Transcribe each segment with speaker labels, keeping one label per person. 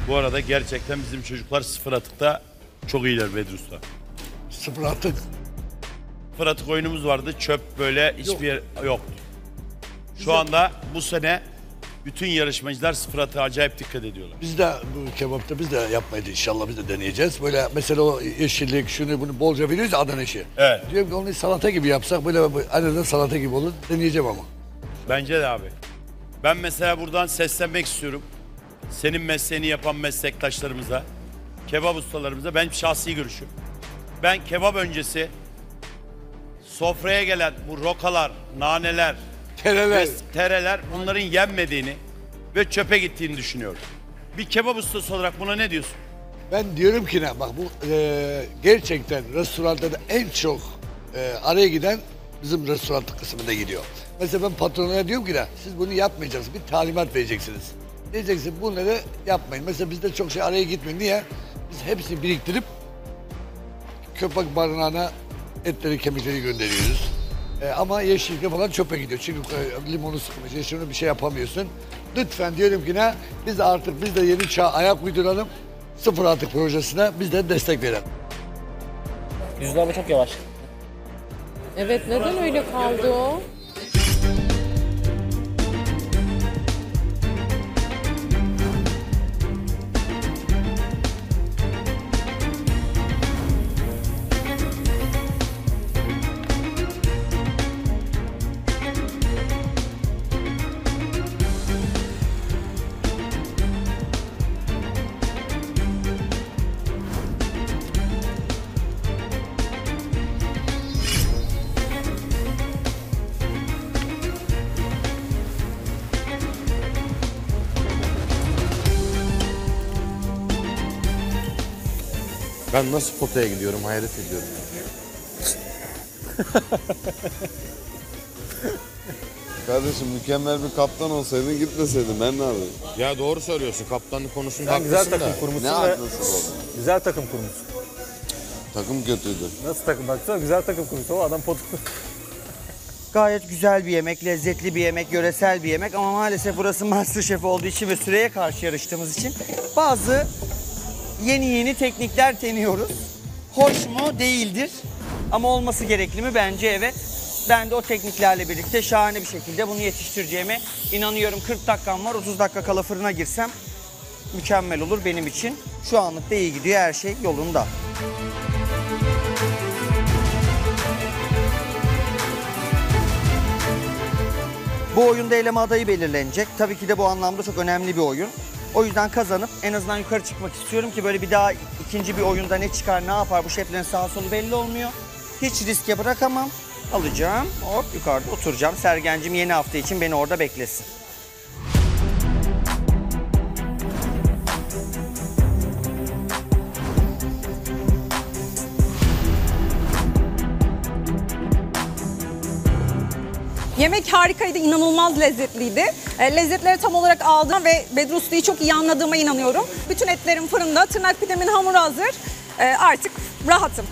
Speaker 1: Bu arada gerçekten bizim çocuklar sıfır atıkta çok iyiler Bedri Usta.
Speaker 2: Sıfır atık.
Speaker 1: Sıfır atık oyunumuz vardı. Çöp böyle hiçbir yer yoktu. Şu anda bu sene bütün yarışmacılar sıfır atığa acayip dikkat ediyorlar.
Speaker 2: Biz de bu kebapta biz de yapmaydı inşallah biz de deneyeceğiz. Böyle mesela o yeşillik şunu bunu bolca veriyoruz ya Adana işi.
Speaker 1: Evet.
Speaker 2: Diyorum ki onu salata gibi yapsak böyle arada salata gibi olur. Deneyeceğim ama.
Speaker 1: Bence de abi. Ben mesela buradan seslenmek istiyorum. Senin mesleğini yapan meslektaşlarımıza, kebap ustalarımıza ben şahsi görüşüm. Ben kebap öncesi sofraya gelen bu rokalar, naneler,
Speaker 2: Tereler.
Speaker 1: tereler bunların yenmediğini ve çöpe gittiğini düşünüyorum. Bir kebap ustası olarak buna ne diyorsun?
Speaker 2: Ben diyorum ki ne bak bu gerçekten restoranda da en çok araya giden bizim restoran kısmında gidiyor. Mesela ben patronlara diyorum ki ne siz bunu yapmayacaksınız bir talimat vereceksiniz. Diyeceksin bunları yapmayın. Mesela bizde çok şey araya gitmiyor. Niye? Biz hepsini biriktirip köpek barınağına etleri kemikleri gönderiyoruz. Ama yeşillik falan çöpe gidiyor. Çünkü limonu sıkmış, yeşilini bir şey yapamıyorsun. Lütfen diyorum ki ne biz de yeni çağ ayak uyduralım. Sıfır atık projesine biz de destek verelim.
Speaker 3: Yüzde ama çok yavaş.
Speaker 4: Evet, neden öyle kaldı o?
Speaker 5: Ben nasıl potaya gidiyorum hayret ediyorum.
Speaker 6: Kardeşim mükemmel bir kaptan olsaydın gitmeseydin ben ne yapayım?
Speaker 5: Ya doğru söylüyorsun kaptanlık konusunda
Speaker 7: Sen güzel
Speaker 5: haklısın
Speaker 7: takım
Speaker 5: da.
Speaker 7: kurmuşsun
Speaker 6: Ne
Speaker 7: ve
Speaker 6: haklısın oğlum?
Speaker 7: güzel takım kurmuşsun.
Speaker 6: Takım kötüydü.
Speaker 7: Nasıl takım? Baksana güzel takım kurmuşsun. O adam potu.
Speaker 3: Gayet güzel bir yemek, lezzetli bir yemek, yöresel bir yemek ama maalesef burası MasterChef olduğu için ve süreye karşı yarıştığımız için bazı yeni teknikler deniyoruz. Hoş mu? Değildir. Ama olması gerekli mi? Bence evet. Ben de o tekniklerle birlikte şahane bir şekilde bunu yetiştireceğime inanıyorum. 40 dakikam var. 30 dakika kala fırına girsem mükemmel olur benim için. Şu anlık da iyi gidiyor. Her şey yolunda. Bu oyunda eleme adayı belirlenecek. Tabii ki de bu anlamda çok önemli bir oyun. O yüzden kazanıp en azından yukarı çıkmak istiyorum ki böyle bir daha ikinci bir oyunda ne çıkar ne yapar bu şeflerin sağa solu belli olmuyor. Hiç riske bırakamam. Alacağım, hop yukarıda oturacağım. Sergencim yeni hafta için beni orada beklesin.
Speaker 4: Yemek harikaydı, inanılmaz lezzetliydi. Lezzetleri tam olarak aldım ve Bedri Usta'yı çok iyi anladığıma inanıyorum. Bütün etlerim fırında, tırnak pidemin hamuru hazır. Artık rahatım.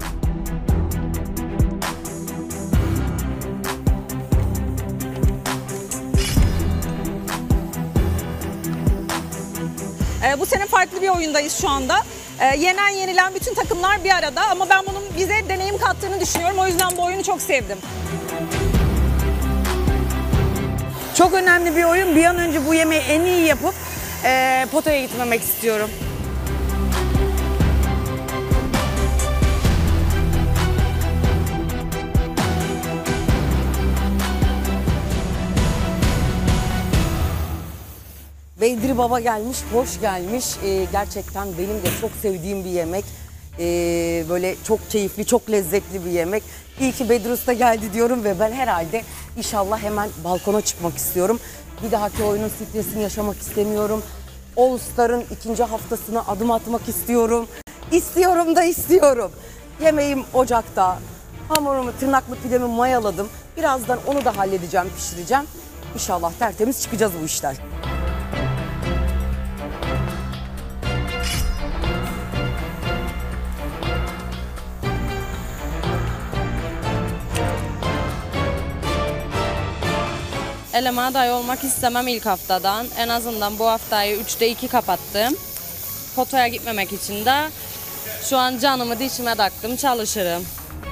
Speaker 4: Bu sene farklı bir oyundayız şu anda. Yenen yenilen bütün takımlar bir arada ama ben bunun bize deneyim kattığını düşünüyorum. O yüzden bu oyunu çok sevdim.
Speaker 8: Çok önemli bir oyun. Bir an önce bu yemeği en iyi yapıp potaya gitmemek istiyorum. Bedri Baba gelmiş, hoş gelmiş. Gerçekten benim de çok sevdiğim bir yemek. Böyle çok keyifli, çok lezzetli bir yemek. İyi ki Bedri Usta geldi diyorum ve ben herhalde inşallah hemen balkona çıkmak istiyorum. Bir dahaki oyunun stresini yaşamak istemiyorum. All Star'ın 2. haftasına adım atmak istiyorum. İstiyorum da istiyorum. Yemeğim ocakta. Hamurumu, tırnaklı pidemi mayaladım. Birazdan onu da halledeceğim, pişireceğim. İnşallah tertemiz çıkacağız bu işten.
Speaker 9: Eleme aday olmak istemem ilk haftadan. En azından bu haftayı 3'te 2 kapattım. potaya gitmemek için de şu an canımı dişime taktım, çalışırım.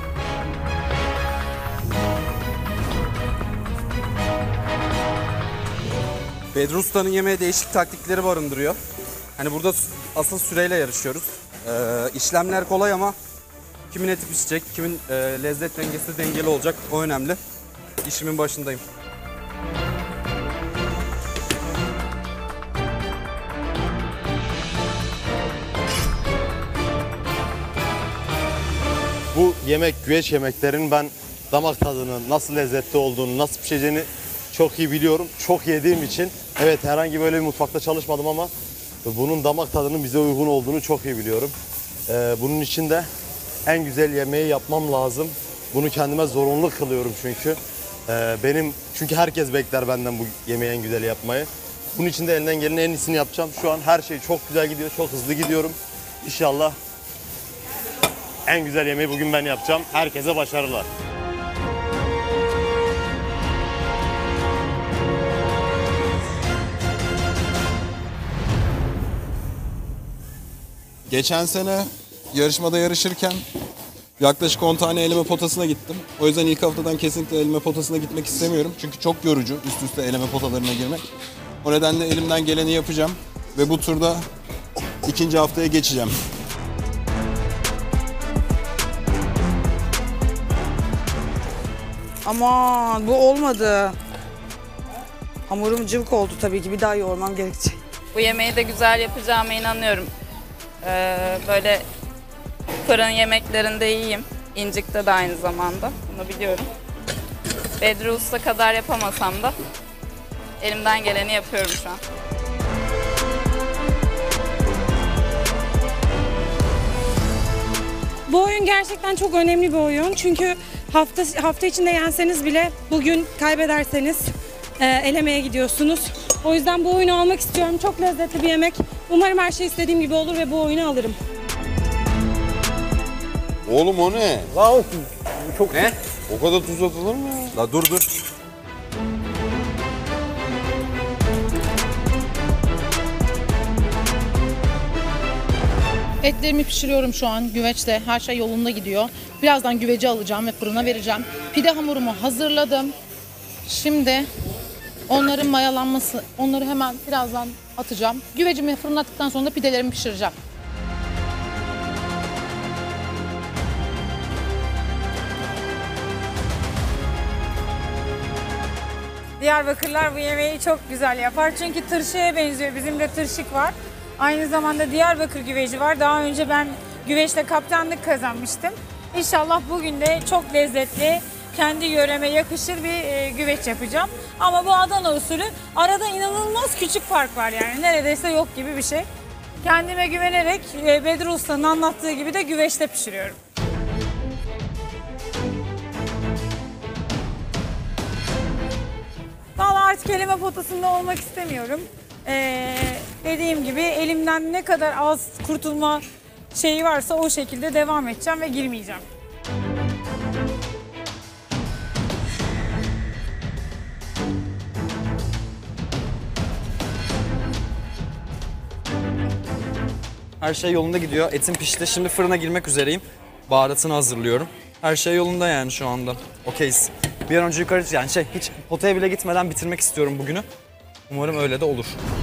Speaker 10: Bedru Usta'nın yemeğe değişik taktikleri barındırıyor. Hani burada asıl süreyle yarışıyoruz. İşlemler kolay ama kimin eti pişecek, kimin lezzet dengesi dengeli olacak o önemli. İşimin başındayım.
Speaker 5: Bu yemek, güveç yemeklerin ben damak tadını, nasıl lezzetli olduğunu, nasıl pişeceğini çok iyi biliyorum. Çok yediğim için, evet herhangi böyle bir mutfakta çalışmadım ama bunun damak tadının bize uygun olduğunu çok iyi biliyorum. Bunun için de en güzel yemeği yapmam lazım. Bunu kendime zorunlu kılıyorum çünkü. Çünkü herkes bekler benden bu yemeği en güzel yapmayı. Bunun için de elinden gelenin en iyisini yapacağım. Şu an her şey çok güzel gidiyor, çok hızlı gidiyorum. İnşallah en güzel yemeği bugün ben yapacağım. Herkese başarılar.
Speaker 11: Geçen sene yarışmada yarışırken yaklaşık 10 tane eleme potasına gittim. O yüzden ilk haftadan kesinlikle eleme potasına gitmek istemiyorum. Çünkü çok yorucu üst üste eleme potalarına girmek. O nedenle elimden geleni yapacağım ve bu turda ikinci haftaya geçeceğim.
Speaker 12: Aman bu olmadı. Hamurum cıvık oldu tabii ki, bir daha yoğurmam gerekecek.
Speaker 13: Bu yemeği de güzel yapacağıma inanıyorum. Böyle fırın yemeklerinde iyiyim. İncik'te de aynı zamanda. Bunu biliyorum. Bedru Usta kadar yapamasam da elimden geleni yapıyorum şu an.
Speaker 14: Bu oyun gerçekten çok önemli bir oyun. Çünkü hafta içinde yenseniz bile bugün kaybederseniz elemeye gidiyorsunuz. O yüzden bu oyunu almak istiyorum. Çok lezzetli bir yemek. Umarım her şey istediğim gibi olur ve bu oyunu alırım.
Speaker 6: Oğlum o ne?
Speaker 7: Lan çok
Speaker 10: Ne?
Speaker 6: O kadar tuz atılır mı ya?
Speaker 10: La dur.
Speaker 15: Etlerimi pişiriyorum şu an güveçte. Her şey yolunda gidiyor. Birazdan güveci alacağım ve fırına vereceğim. Pide hamurumu hazırladım. Şimdi onların mayalanması, onları hemen birazdan atacağım. Güvecimi fırına attıktan sonra da pidelerimi pişireceğim.
Speaker 16: Diyarbakırlılar bu yemeği çok güzel yapar. Çünkü tırşıya benziyor. Bizim de tırşık var. Aynı zamanda Diyarbakır güveci var. Daha önce ben güveçte kaptanlık kazanmıştım. İnşallah bugün de çok lezzetli, kendi yöreme yakışır bir güveç yapacağım. Ama bu Adana usulü, arada inanılmaz küçük fark var yani. Neredeyse yok gibi bir şey. Kendime güvenerek Bedru Usta'nın anlattığı gibi de güveçte pişiriyorum. Vallahi artık eleme potasında olmak istemiyorum. Dediğim gibi elimden ne kadar az kurtulma şeyi varsa o şekilde devam edeceğim ve girmeyeceğim.
Speaker 10: Her şey yolunda gidiyor. Etim pişti. Şimdi fırına girmek üzereyim. Baharatını hazırlıyorum. Her şey yolunda yani şu anda. Okeyiz. Bir an önce yukarı hiç potaya bile gitmeden bitirmek istiyorum bugünü. Umarım öyle de olur.